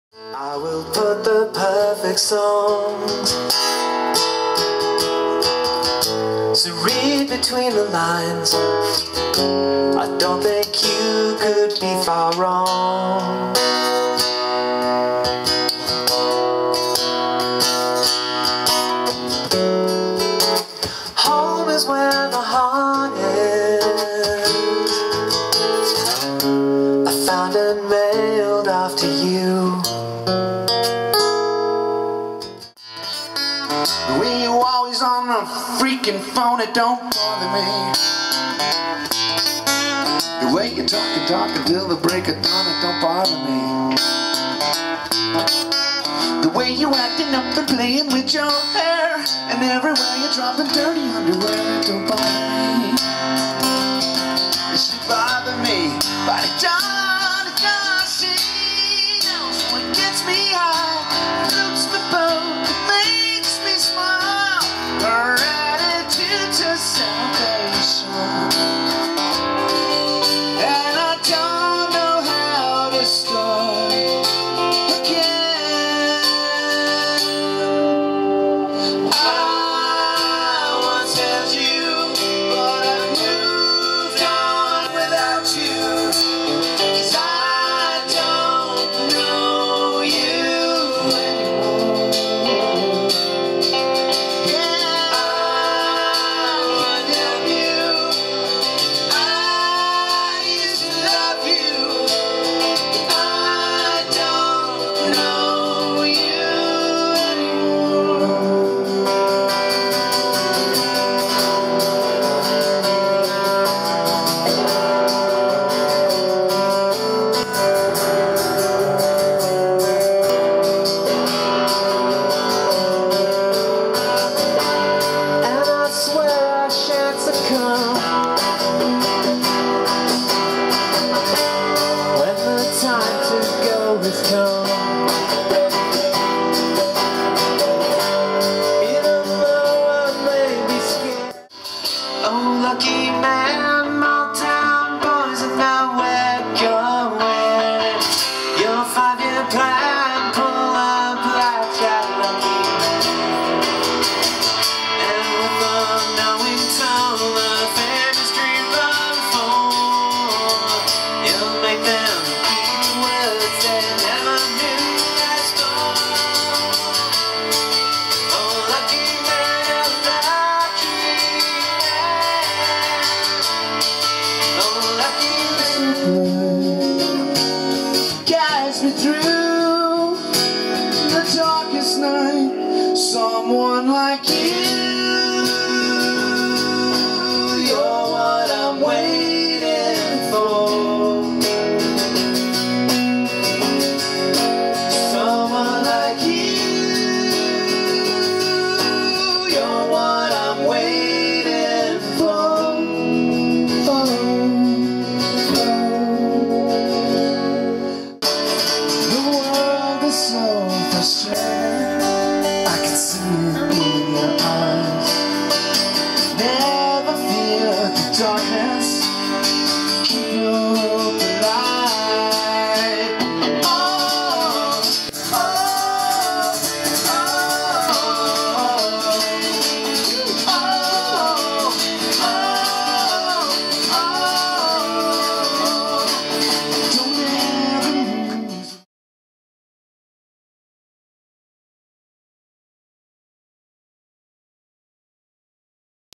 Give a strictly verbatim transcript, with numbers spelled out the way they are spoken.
I will put the perfect songs, so read between the lines. I don't think you could be far wrong. Home is where the heart is. I found and mailed after you. The way you always on the freaking phone, it don't bother me. The way you talk and talk until the break of dawn, it don't bother me. The way you acting up and playing with your hair, and everywhere you're dropping dirty underwear, it don't bother me. It should bother me, but it don't, it don't see. So it gets me high, floats my boat, it makes me smile. Her attitude to salvation, and I don't know how to start again. I once held you, but I've moved on without you, 'cause I don't know you anymore. Yeah, I can't help you. I used to love you. I don't know you anymore. And I swear I shan't succumb when the time to go has come. Even though I may be scared. Oh, lucky man, small town boys have nowhere going. Your five-year plan, pull up like that lucky man. And with the knowing tone, the famous dream unfold, you'll make them eat the words they never knew as gold. Oh, lucky man, lucky man. Oh, lucky man. Guides me through the darkest night. Someone like you, you're what I'm waiting for. Someone like you, you're what I'm waiting for. Oh, oh. The world is so frustrating, I can see it in your eyes. Never fear the darkness.